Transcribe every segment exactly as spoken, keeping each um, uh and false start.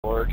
Lord.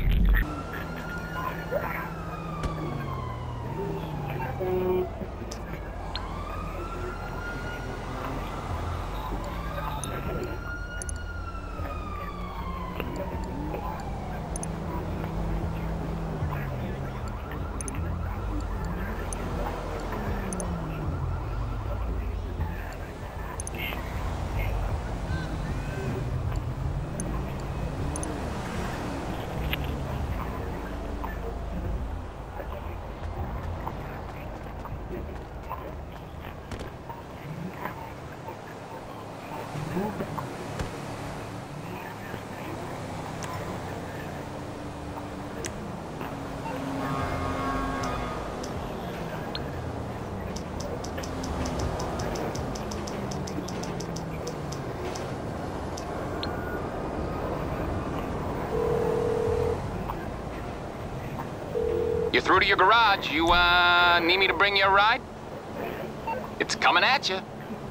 You're through to your garage. You, uh, need me to bring you a ride? It's coming at you.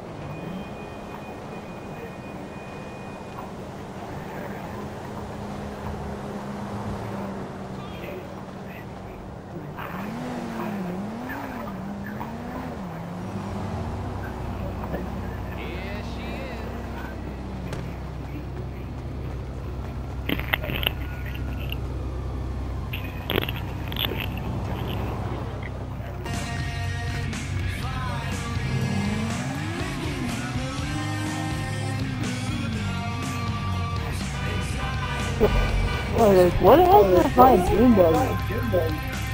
Oh, what the hell is that doing, buddy?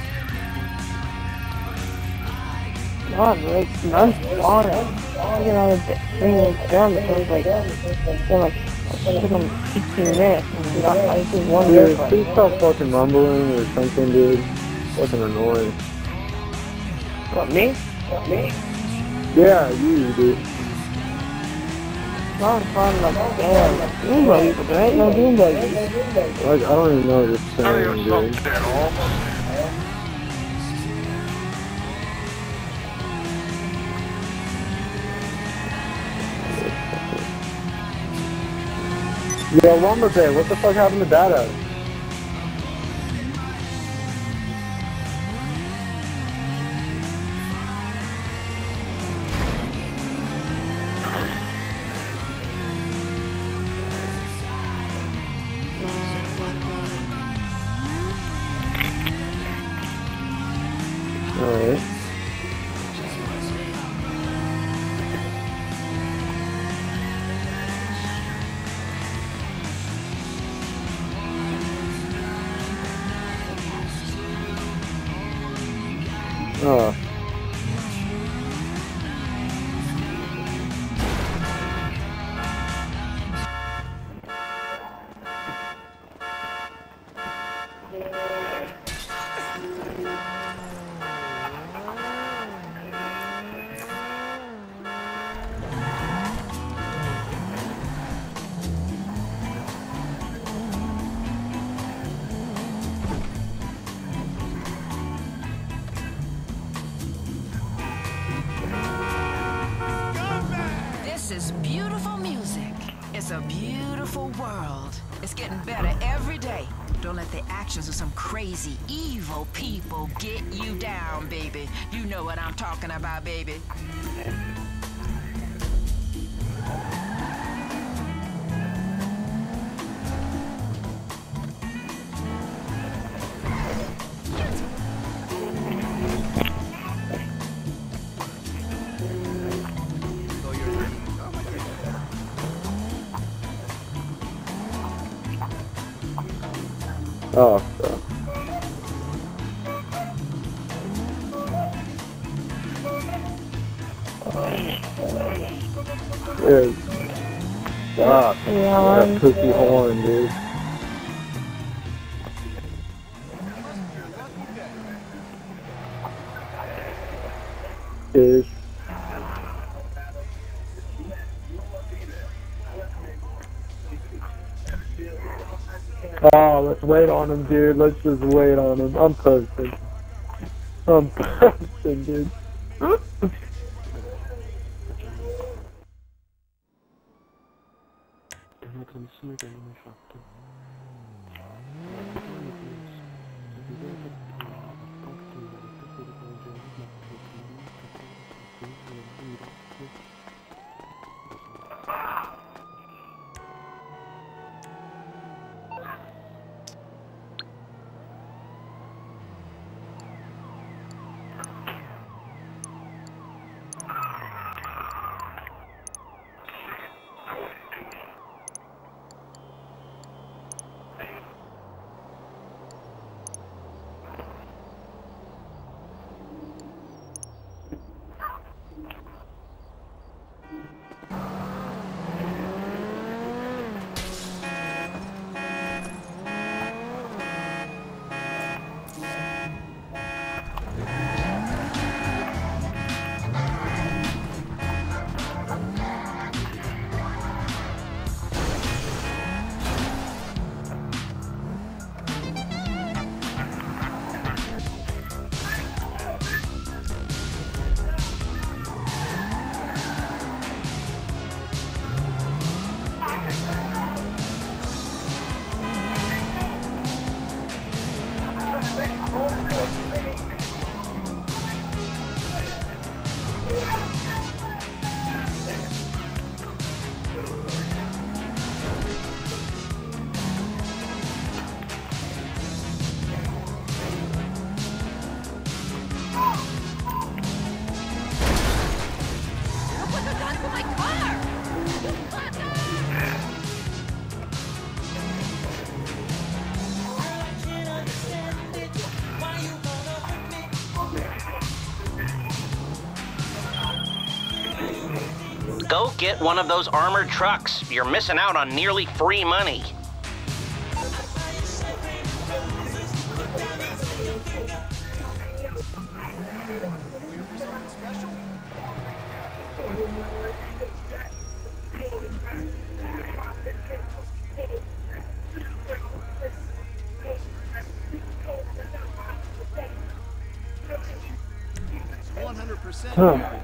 God, like, nice on it. You know, the thing is done, it was like, it like, it took them fifteen minutes, and not, I did one Dude, airplane. please stop fucking mumbling or something, dude. Fucking annoying. What, me? What, me? Yeah, you, dude. Not fun, like, damn, like, doom buggy, but there ain't no doom buggy. Like, I don't even know what you're saying, dude. Yo, Lumberjack, what the fuck happened to Data? Alright. Oh. This is beautiful music. It's a beautiful world. It's getting better every day. Don't let the actions of some crazy, evil people get you down, baby. You know what I'm talking about, baby. Oh, so. Dude. Stop. Yeah, That pussy horn, dude. Dude. Oh, let's wait on him, dude. Let's just wait on him. I'm posting. I'm posting, dude. tantissime che non mi hai fatto. Go get one of those armored trucks. You're missing out on nearly free money. one hundred percent. Huh.